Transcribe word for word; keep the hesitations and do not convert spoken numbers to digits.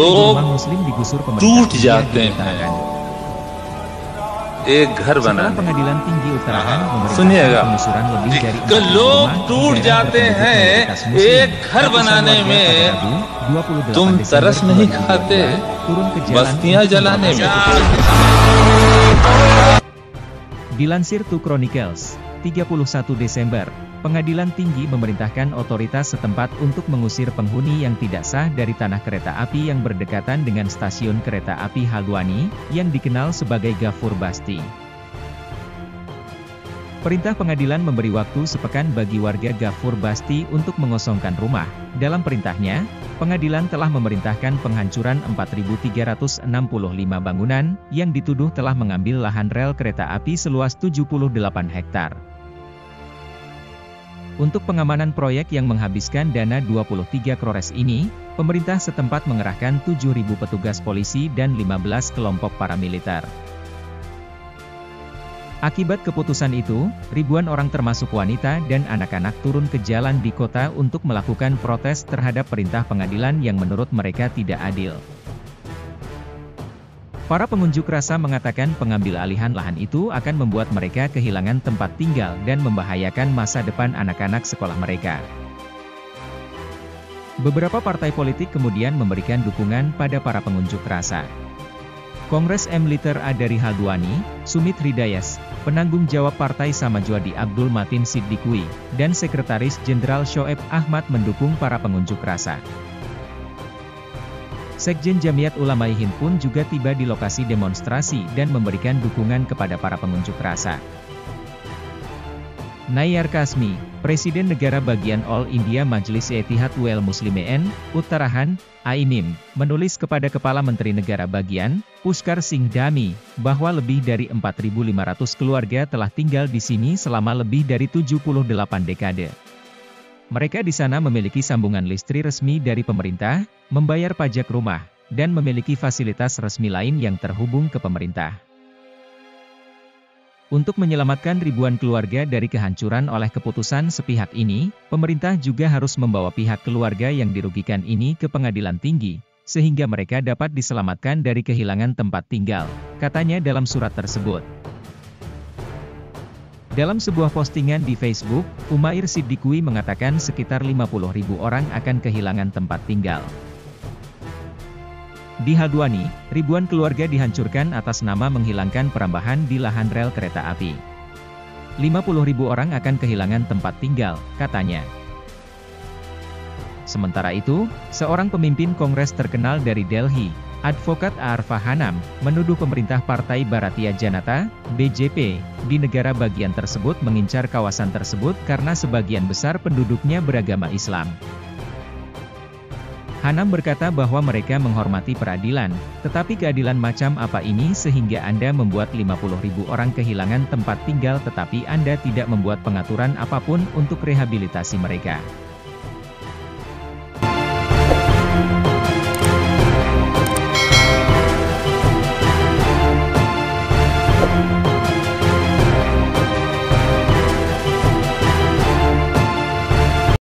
लोग Muslim digusur pemerintah टूट India जाते di हैं Uttarakhand. एक घर Setelah बनाने Pengadilan Tinggi Uttarakhand memerintahkan सुनिएगा pengusuran lebih dari कि empat ribu लोग rumah di टूट daerah जाते berpenduduk हैं mayoritas Muslim. एक घर Ratusan बनाने warga pada में Rabu, dua puluh delapan तुम Desember तरस नहीं dua ribu dua puluh dua, खाते turun ke jalan बस्तियां untuk जलाने में memprotes. Dilansir Two Chronicles, tiga puluh satu Desember, Pengadilan Tinggi memerintahkan otoritas setempat untuk mengusir penghuni yang tidak sah dari tanah kereta api yang berdekatan dengan stasiun kereta api Haldwani, yang dikenal sebagai Ghafur Basti. Perintah pengadilan memberi waktu sepekan bagi warga Ghafur Basti untuk mengosongkan rumah. Dalam perintahnya, pengadilan telah memerintahkan penghancuran empat ribu tiga ratus enam puluh lima bangunan, yang dituduh telah mengambil lahan rel kereta api seluas tujuh puluh delapan hektar. Untuk pengamanan proyek yang menghabiskan dana dua puluh tiga crores ini, pemerintah setempat mengerahkan tujuh ribu petugas polisi dan lima belas kelompok paramiliter. Akibat keputusan itu, ribuan orang termasuk wanita dan anak-anak turun ke jalan di kota untuk melakukan protes terhadap perintah pengadilan yang menurut mereka tidak adil. Para pengunjuk rasa mengatakan pengambil alihan lahan itu akan membuat mereka kehilangan tempat tinggal dan membahayakan masa depan anak-anak sekolah mereka. Beberapa partai politik kemudian memberikan dukungan pada para pengunjuk rasa. Kongres M-Liter A dari Haldwani, Sumit Hridayat, penanggung jawab Partai Samajwadi Abdul Matin Siddiqui, dan Sekretaris Jenderal Shoaib Ahmad mendukung para pengunjuk rasa. Sekjen Jamiat Ulama Hind pun juga tiba di lokasi demonstrasi dan memberikan dukungan kepada para pengunjuk rasa. Nayar Kasmi, Presiden Negara Bagian All India Majlis Ittihad Wal Muslimin, Uttarakhand, A I M I M, menulis kepada Kepala Menteri Negara Bagian, Pushkar Singh Dhami, bahwa lebih dari empat ribu lima ratus keluarga telah tinggal di sini selama lebih dari tujuh puluh delapan dekade. Mereka di sana memiliki sambungan listrik resmi dari pemerintah, membayar pajak rumah, dan memiliki fasilitas resmi lain yang terhubung ke pemerintah. Untuk menyelamatkan ribuan keluarga dari kehancuran oleh keputusan sepihak ini, pemerintah juga harus membawa pihak keluarga yang dirugikan ini ke pengadilan tinggi, sehingga mereka dapat diselamatkan dari kehilangan tempat tinggal, katanya dalam surat tersebut. Dalam sebuah postingan di Facebook, Umair Siddiqui mengatakan sekitar lima puluh ribu orang akan kehilangan tempat tinggal. Di Haldwani, ribuan keluarga dihancurkan atas nama menghilangkan perambahan di lahan rel kereta api. lima puluh ribu orang akan kehilangan tempat tinggal, katanya. Sementara itu, seorang pemimpin Kongres terkenal dari Delhi, Advokat Arfa Hanam, menuduh pemerintah Partai Bharatiya Janata, B J P, di negara bagian tersebut mengincar kawasan tersebut karena sebagian besar penduduknya beragama Islam. Hanam berkata bahwa mereka menghormati peradilan, tetapi keadilan macam apa ini sehingga Anda membuat lima puluh ribu orang kehilangan tempat tinggal tetapi Anda tidak membuat pengaturan apapun untuk rehabilitasi mereka.